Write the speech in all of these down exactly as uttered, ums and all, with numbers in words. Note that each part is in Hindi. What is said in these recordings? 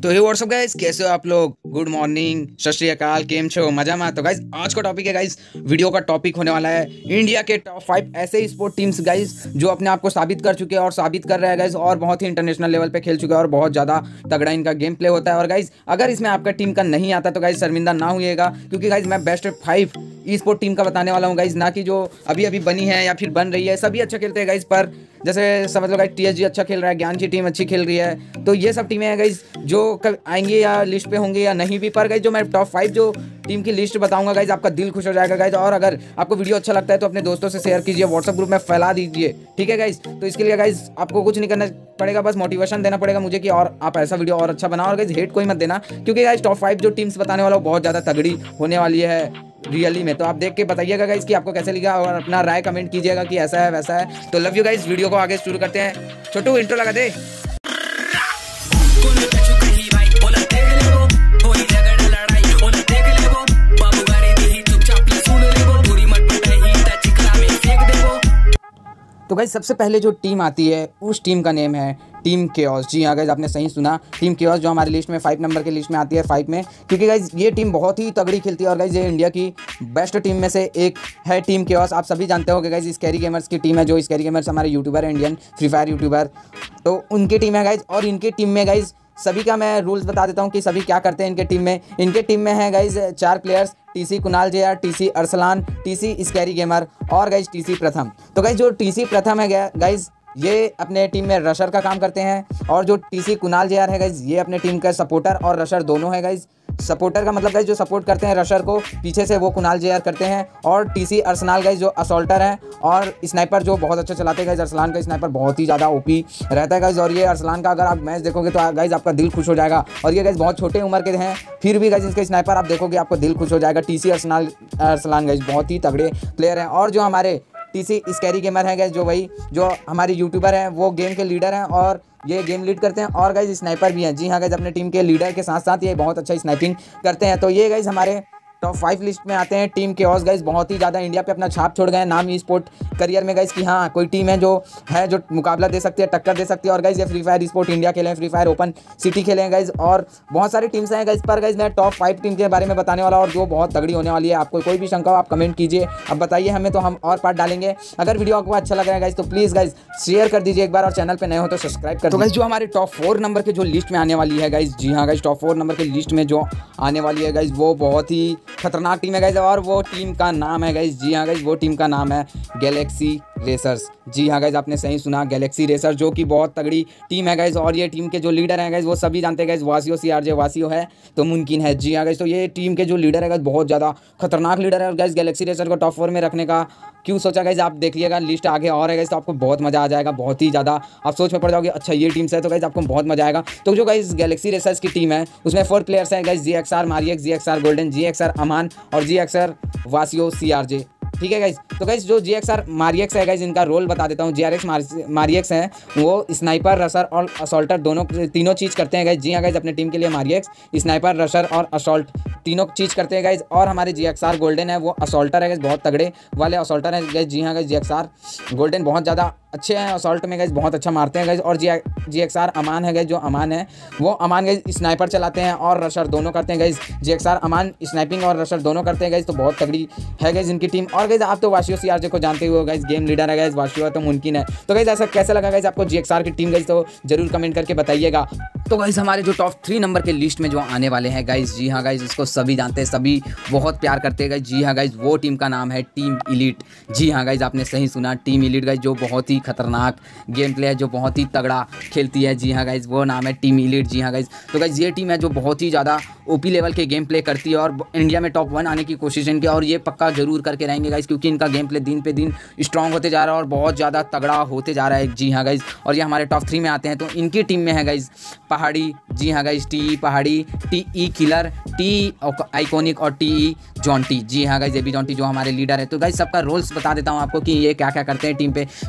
तो हे व्हाट्सअप गाइस, कैसे हो आप लोग। गुड मॉर्निंग, सत श्री अकाल, केम छो, मजा में। तो गाइस आज का टॉपिक है गाइस, वीडियो का टॉपिक होने वाला है इंडिया के टॉप फाइव ऐसे स्पोर्ट टीम्स गाइस जो अपने आप को साबित कर चुके हैं और साबित कर रहे हैं गाइस, और बहुत ही इंटरनेशनल लेवल पे खेल चुके हैं और बहुत ज़्यादा तगड़ा इनका गेम प्ले होता है। और गाइस अगर इसमें आपका टीम का नहीं आता तो गाइस शर्मिंदा ना हुइएगा, क्योंकि गाइस मैं बेस्ट फाइव ई स्पोर्ट टीम का बताने वाला हूँ गाइस, ना कि जो अभी अभी बनी है या फिर बन रही है। सभी अच्छा खेलते हैं गाइस, पर जैसे समझ लो गाइस टीएसजी अच्छा खेल रहा है, ज्ञान की टीम अच्छी खेल रही है। तो ये सब टीमें हैं गाइस जो कब आएंगे या लिस्ट पे होंगे या नहीं भी, पर गाइस जो मैं टॉप फाइव जो टीम की लिस्ट बताऊंगा गाइस, आपका दिल खुश हो जाएगा गाइस। और अगर आपको वीडियो अच्छा लगता है तो अपने दोस्तों से शेयर कीजिए, व्हाट्सएप ग्रुप में फैला दीजिए, ठीक है गाइस। तो इसके लिए गाइस आपको कुछ नहीं करना पड़ेगा, बस मोटिवेशन देना पड़ेगा मुझे कि और आप ऐसा वीडियो और अच्छा बनाओ। और गाइस हेट कोई मत देना, क्योंकि गाइस टॉप फाइव जो टीम्स बताने वाला बहुत ज़्यादा तगड़ी होने वाली है रियली में। तो आप देख के बताइएगा गाइस कि आपको कैसे लगा और अपना राय कमेंट कीजिएगा कि ऐसा है वैसा है। तो लव यू गाइस, वीडियो को आगे शुरू करते हैं। छोटू इंट्रो लगा दे। तो गाइस सबसे पहले जो टीम आती है उस टीम का नेम है टीम केओस। जी हाँ गाइस, आपने सही सुना, टीम केओस जो हमारी लिस्ट में फाइव नंबर की लिस्ट में आती है, फाइव में, क्योंकि गाइस ये टीम बहुत ही तगड़ी खेलती है। और गाइस ये इंडिया की बेस्ट टीम में से एक है टीम केओस। आप सभी जानते हो कि गाइस स्कैरी गेमर्स की टीम है, जो स्कैरी गेमर्स हमारे यूट्यूबर है, इंडियन फ्री फायर यूट्यूबर, तो उनकी टीम है गाइस। और इनकी टीम में गाइस सभी का मैं रूल्स बता देता हूँ कि सभी क्या करते हैं इनके टीम में। इनके टीम में है गाइस चार players, TC Kunal JR, TC Arsalan, TC Scary Gamer और गाइस टीसी प्रथम। तो गाइस जो टीसी प्रथम है गाइस ये अपने टीम में रशर का काम करते हैं, और जो टीसी कुणाल जेआर है गाइस ये अपने टीम का सपोर्टर और रशर दोनों है गाइस। सपोर्टर का मतलब गाइस जो सपोर्ट करते हैं रशर को पीछे से, वो कुणाल जेआर करते हैं। और टीसी अरसलान गाइस जो असॉल्टर है और स्नाइपर जो बहुत अच्छा चलाते हैं गाइस। अरसलान का स्नाइपर बहुत ही ज़्यादा ओपी रहता है गाइस। और ये अरसलान का अगर आप मैच देखोगे तो गाइस आपका दिल खुश हो जाएगा। और ये गाइस बहुत छोटे उम्र के हैं, फिर भी गाइस इसके स्नाइपर आप देखोगे आपको दिल खुश हो जाएगा। टीसी अरसलान अरसलान गाइस बहुत ही तगड़े प्लेयर हैं। और जो हमारे टीसी स्कैरी गेमर है गाइस, जो वही जो हमारे यूट्यूबर हैं, वो गेम के लीडर हैं और ये गेम लीड करते हैं। और गाइस स्नाइपर भी हैं। जी हाँ गाइस, अपने टीम के लीडर के साथ साथ ये बहुत अच्छा स्नाइपिंग करते हैं। तो ये गाइस हमारे टॉप फाइव लिस्ट में आते हैं टीम केओस गाइस। बहुत ही ज़्यादा इंडिया पे अपना छाप छोड़ गए हैं नाम ई स्पोर्ट करियर में गाइस, कि हाँ कोई टीम है जो है जो मुकाबला दे सकती है, टक्कर दे सकती है। और गाइस ये फ्री फायर स्पोर्ट इंडिया खेले हैं, फ्री फायर ओपन सिटी खेले हैं गाइस, और बहुत सारी टीम्स हैं गाइस। पर गाइस मैं टॉप फाइव टीम के बारे में बताने वाला और जो बहुत तगड़ी होने वाली है। आपको कोई भी शंका हो आप कमेंट कीजिए, अब बताइए हमें, तो हम और पार्ट डालेंगे। अगर वीडियो आपको अच्छा लग रहा है गाइस तो प्लीज़ गाइस शेयर कर दीजिए एक बार, और चैनल पर नए हो तो सब्सक्राइब कर। तो गाइस जो हमारे टॉप फोर नंबर के जो लिस्ट में आने वाली है गाइस, जी हाँ गाइस टॉप फोर नंबर के लिस्ट में जो आने वाली है गाइस वो बहुत ही खतरनाक टीम है गाइस। और वो टीम का नाम है गाइस, जी हाँ गाइस वो टीम का नाम है गैलेक्सी रेसर्स। जी हाँ गाइस, आपने सही सुना, गैलेक्सी रेसर, जो कि बहुत तगड़ी टीम है गाइस। और ये टीम के जो लीडर हैं गाइस वो सभी जानते हैं गाइस, वासियो सीआरजे वासियो है तो मुमकिन है। जी हाँ गाइस, तो ये टीम के जो लीडर है गाइस बहुत ज़्यादा खतरनाक लीडर है। और गाइस गैलेक्सी रेसर को टॉप फोर में रखने का क्यों सोचा गाइस, आप देखिएगा लिस्ट आगे और है गाइस, तो आपको बहुत मज़ा आ जाएगा। बहुत ही ज़्यादा आप सोच में पड़ जाओगे, अच्छा ये टीम्स है, तो गाइस आपको बहुत मज़ा आएगा। तो जो गाइस गैलेक्सी रेसर्स की टीम है उसमें फोर प्लेयर्स हैं गाइस, जी एक्स आर मारियक्स, G X R golden, G X R Aman और जी एक्स आर वासियो सीआरजे, ठीक है गाइस। तो गाइस जो जी एक्स आर मारियक्स है गाइस, इनका रोल बता देता हूँ। जी आर एक्स मारियक्स हैं, वो स्नाइपर, रशर और असॉल्टर दोनों तीनों चीज़ करते हैं गाइस। जी हाँ गाइस, अपने टीम के लिए मारियक्स स्नाइपर, रशर और असॉल्ट तीनों चीज़ करते हैं गाइस। और हमारे जी एक्स आर गोल्डन है, वो असॉल्टर है गाइस, बहुत तगड़े वाले असॉल्टर हैं गाइस। जी हाँ guys, G X R golden बहुत ज़्यादा अच्छे हैं असॉल्ट में गाइस, बहुत अच्छा मारते हैं गाइस। और जी जी एक्स आर अमान है गाइस, जो अमान है वो अमान गाइस स्नाइपर चलाते हैं और रशर दोनों करते हैं guys. G X R Aman sniping और रशर दोनों करते हैं गाइस, तो बहुत तगड़ी है गाइस इनकी टीम। और गाइस आप तो वाशियो सीआरजे को जानते हो गाइस, गेम लीडर है गाइस, वाशियो तो मुमकिन है। तो गाइस ऐसा कैसा लगा गाइस आपको जी एक्स आर की टीम गाइस, तो जरूर कमेंट करके बताइएगा। तो गाइस हमारे जो टॉप थ्री नंबर के लिस्ट में जो आने वाले हैं गाइस, जी हाँ गाइस इसको सभी जानते हैं, सभी बहुत प्यार करते हैं गाइस। जी हाँ गाइस वो टीम का नाम है टीम इलीट। जी हाँ गाइस, आपने सही सुना, टीम इलीट गाइस, जो बहुत ही खतरनाक गेम प्ले है, जो बहुत ही तगड़ा खेलती है। जी हाँ गाइस वो नाम है टीम इलीट। जी हाँ गाइस, तो गाइस ये टीम है जो बहुत ही ज़्यादा ओपी लेवल के गेम प्ले करती है और इंडिया में टॉप वन आने की कोशिश इनकी, और ये पक्का जरूर करके रहेंगे गाइस, क्योंकि इनका गेम प्ले दिन पे दिन स्ट्रॉन्ग होते जा रहा है और बहुत ज़्यादा तगड़ा होते जा रहा है। जी हाँ गाइस, और ये हमारे टॉप थ्री में आते हैं। तो इनकी टीम में है गाइस पहाड़ी, जी हाँ guys T Pahadi, T E killer, T iconic और टी ई जॉन्टी। जी हाँ गाइस ये भी जॉन्टी जो हमारे लीडर है। तो गाइस सबका रोल्स बता देता हूँ आपको कि ये क्या क्या करते हैं टीम पे। तो जो गाइस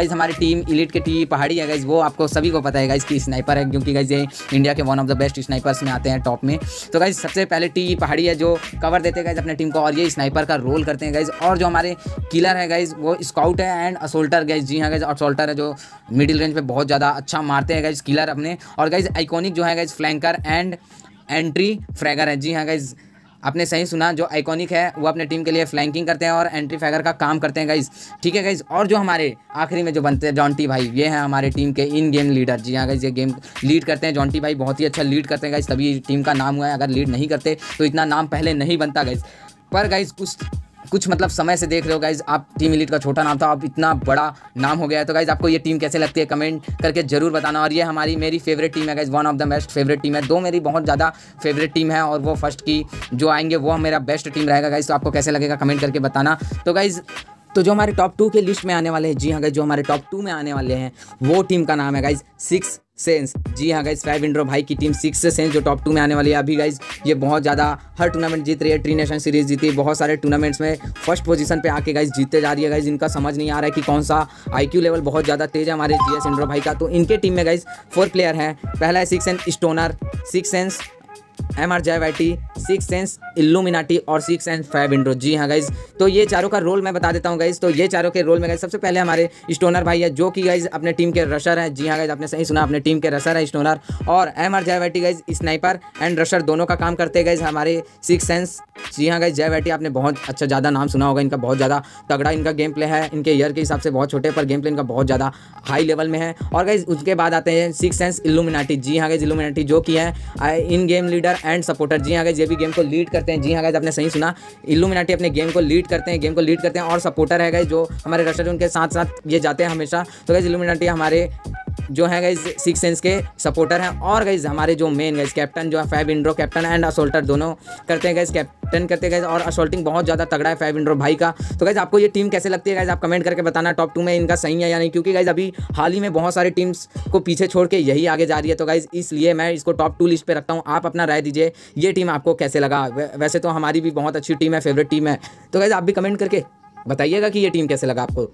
गाइज हमारी टीम इलीट के टी पहाड़ी है गाइज, वो आपको सभी को पता है गाइज कि स्नाइपर है, क्योंकि गाइज ये इंडिया के one of the best snipers में आते हैं टॉप में। तो गाइज सबसे पहले टी पहाड़ी है जो कवर देते हैं गाइज अपने टीम को, और ये स्नाइपर का रोल करते हैं गाइज। और जो हमारे किलर है गाइज वो स्काउट है एंड असोल्टर गाइज। जी हाँ गाइज, असोल्टर है जो मिडिल रेंज पे बहुत ज़्यादा अच्छा मारते हैं गाइज किलर अपने। और गाइज आइकॉनिक जो है guys flanker and entry fragger है। जी हाँ गाइज, आपने सही सुना, जो आइकॉनिक है वो अपने टीम के लिए फ्लैंकिंग करते हैं और एंट्री फैगर का काम करते हैं गाइज, ठीक है गाइज। और जो हमारे आखिरी में जो बनते हैं जॉन्टी भाई, ये हैं हमारे टीम के इन गेम लीडर। जी हाँ गाइज, ये गेम लीड करते हैं जॉन्टी भाई, बहुत ही अच्छा लीड करते हैं गाइज, तभी टीम का नाम हुआ है। अगर लीड नहीं करते तो इतना नाम पहले नहीं बनता गाइज। पर गाइज कुछ कुछ मतलब समय से देख रहे हो गाइज, आप टीम इलीट का छोटा नाम था, अब इतना बड़ा नाम हो गया है। तो गाइज आपको ये टीम कैसे लगती है कमेंट करके जरूर बताना। और ये हमारी मेरी फेवरेट टीम है guys, one of the best favourite team है। दो मेरी बहुत ज़्यादा फेवरेट टीम है और वो फर्स्ट की जो आएंगे वो मेरा बेस्ट टीम रहेगा गाइज। तो आपको कैसे लगेगा कमेंट करके बताना। तो गाइज तो जो हमारे टॉप टू के लिस्ट में आने वाले हैं, जी हाँ गाइज, जो हमारे टॉप टू में आने वाले हैं वो टीम का नाम है गाइज सिक्स सेंस। जी हाँ गाइज, फाइव इंड्रो भाई की टीम सिक्स सेंस जो टॉप टू में आने वाली है अभी गाइज। ये बहुत ज़्यादा हर टूर्नामेंट जीत रही है, ट्री नेशन सीरीज जीती, बहुत सारे टूर्नामेंट्स में फर्स्ट पोजीशन पे आके गाइज जीतते जा रही है गाइज। इनका समझ नहीं आ रहा है कि कौन सा आईक्यू लेवल बहुत ज़्यादा तेज है हमारे जी एस इंड्रो भाई का। तो इनके टीम में गाइज फोर प्लेयर हैं। पहला है six sense Stoner, six sense M R J Y T, six sense Illuminati और सिक्स सेंस फाइव इंड्रो। जी हाँ गाइज, तो ये चारों का रोल मैं बता देता हूँ गाइज। तो ये चारों के रोल में गाइज सबसे पहले हमारे स्टोनर भाई है जो कि गाइज अपने टीम के रशर है। जी हाँ गाइज, आपने सही सुना, अपने टीम के रशर है स्टोनर। और M R J Y T guys sniper and rusher दोनों का काम करते हैं गाइज हमारे सिक्स सेंस। जी हाँ गाइज, जे वाई टी आपने बहुत अच्छा ज़्यादा नाम सुना होगा, इनका बहुत ज़्यादा तगड़ा इनका गेम प्ले है। इनके ईयर के हिसाब से बहुत छोटे पर गेम प्ले इनका बहुत ज़्यादा हाई लेवल में है। और गाइज उसके बाद आते हैं सिक्स सेंस इल्यूमिनाटी। जी हाँ गाइज, इल्यूमिनाटी जो कि है in game leader and supporter. जी हाँ गाइज, ये भी गेम को लीड करते हैं। जी हाँ गाइज, आपने सही सुना, इल्यूमिनाटी अपने गेम को लीड करते हैं, गेम को लीड करते हैं। और सपोर्टर है गाइज जो हमारे रशर उनके साथ साथ ये जाते हैं हमेशा। तो गाइज इल्यूमिनाटी हमारे जो है गाइज सिक्स सेंस के सपोर्टर हैं। और गाइज हमारे जो मेन गाइज कैप्टन जो है five Intro captain and assaulter दोनों करते हैं गाइज, कैप्टन करते हैं गाइज। और असोल्टिंग बहुत ज़्यादा तगड़ा है फाइव इंड्रो भाई का। तो गाइज आपको ये टीम कैसे लगती है गाइज, आप कमेंट करके बताना टॉप टू में इनका सही है या नहीं, क्योंकि गाइज अभी हाल ही में बहुत सारी टीम्स को पीछे छोड़ के यही आगे जा रही है। तो गाइज इसलिए मैं इसको टॉप टू लिस्ट पे रखता हूँ। आप अपना राय दीजिए, ये टीम आपको कैसे लगा। वैसे तो हमारी भी बहुत अच्छी टीम है, फेवरेट टीम है। तो गाइज आप भी कमेंट करके बताइएगा कि ये टीम कैसे लगा आपको।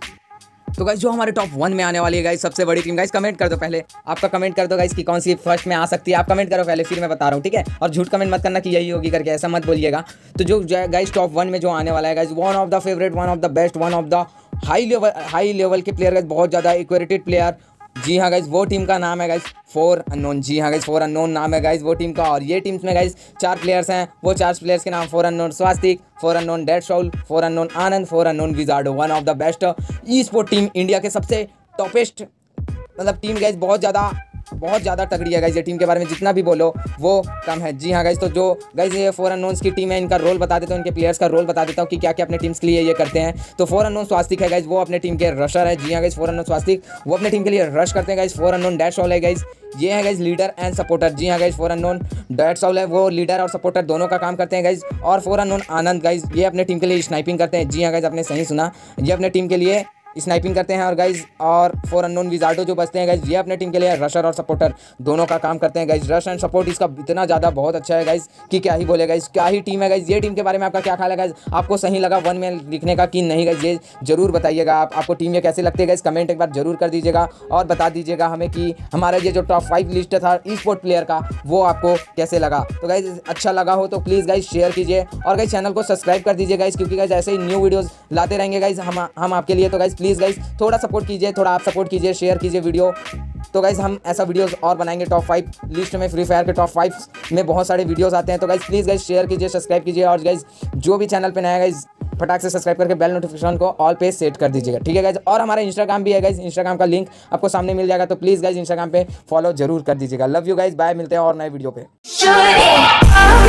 तो गाइज जो हमारे टॉप वन में आने वाली है गाइज सबसे बड़ी टीम, गाइज कमेंट कर दो, पहले आपका कमेंट कर दो गाइज कि कौन सी फर्स्ट में आ सकती है। आप कमेंट करो पहले, फिर मैं बता रहा हूँ, ठीक है। और झूठ कमेंट मत करना कि यही होगी करके, ऐसा मत बोलिएगा। तो जो गाइज टॉप वन में जो आने वाला है guys, one of the favourite, one of the best, one of the high level high level के प्लेयर गाइज, बहुत ज़्यादा इक्वेटेड प्लेयर। जी हाँ गाइज, वो टीम का नाम है गाइज फोर अननोन। जी हाँ गाइज, फोर अननोन नाम है गाइज वो टीम का। और ये टीम्स में गाइज चार प्लेयर्स हैं, वो चार प्लेयर्स के नाम four unknown Swastik, four unknown dead Saul, four unknown Anand, four unknown Wizardo. One of the best e sport team, India के सबसे टॉपेस्ट मतलब टीम गाइज, बहुत ज़्यादा बहुत ज़्यादा तगड़ी है गाइज। ये टीम के बारे में जितना भी बोलो वो कम है। जी हाँ गाइज, तो जो गाइज ये फोर अननोन्स की टीम है, इनका रोल बता देता हूँ, इनके प्लेयर्स का रोल बता देता हूँ कि क्या क्या अपने टीम्स के लिए ये करते हैं। तो फोर अननोन स्वास्तिक है गाइज, वो अपने टीम के रशर है। जी हाँ गाइज, फोर अननोन स्वास्तिक वो अपने टीम के लिए रश करते हैं guys. Four unknown dash Saul है गाइज, ये है गाइज लीडर एंड सपोर्टर। जी हाँ guys, four unknown dash Saul है, वो लीडर और सपोर्टर दोनों का काम करते हैं गाइज। और फोर अननोन आनंद गाइज, ये अपने टीम के लिए स्नाइपिंग करते हैं। जी हाँ गाइज, आपने सही सुना, ये अपने टीम के लिए स्नाइपिंग करते हैं। और गाइज और फोर अननोन विजार्डो जो बचते हैं गाइज, ये अपने टीम के लिए रशर और सपोर्टर दोनों का काम करते हैं गाइज। रश एंड सपोर्ट इसका इतना ज़्यादा बहुत अच्छा है गाइज कि क्या ही बोले गाइज, क्या ही टीम है गाइज। ये टीम के बारे में आपका क्या ख्याल है गाइज, आपको सही लगा वन में लिखने का कि नहीं गाइज, ये जरूर बताइएगा। आप आपको टीम ये कैसे लगती है गाइज, कमेंट एक बार जरूर कर दीजिएगा। और बता दीजिएगा हमें कि हमारा ये जो टॉप फाइव लिस्ट था ई स्पोर्ट प्लेयर का, वो आपको कैसे लगा। तो गाइज अच्छा लगा हो तो प्लीज़ गाइज शेयर कीजिए और गाइज चैनल को सब्सक्राइब कर दीजिए गाइज, क्योंकि गाइज ऐसे ही न्यू वीडियोज़ लाते रहेंगे गाइज हम हम आपके लिए। तो गाइज प्लीज़ गाइज थोड़ा सपोर्ट कीजिए, थोड़ा आप सपोर्ट कीजिए, शेयर कीजिए वीडियो। तो गाइज हम ऐसा वीडियोस और बनाएंगे टॉप फाइव लिस्ट में, फ्री फायर के टॉप फाइव में बहुत सारे वीडियोस आते हैं। तो गाइज प्लीज़ गाइज शेयर कीजिए, सब्सक्राइब कीजिए। और गाइज जो भी चैनल पे नया गाइज फटाक से सब्सक्राइब करके बेल नोटिफिकेशन को ऑल पे सेट कर दीजिएगा, ठीक है गाइज। और हमारा इंस्टाग्राम भी है गाइज, इंस्टाग्राम का लिंक आपको सामने मिल जाएगा। तो प्लीज़ गाइज इंस्टाग्राम पे फॉलो जरूर कर दीजिएगा। लव यू गाइज, बाय, मिलते हैं और नए वीडियो पे।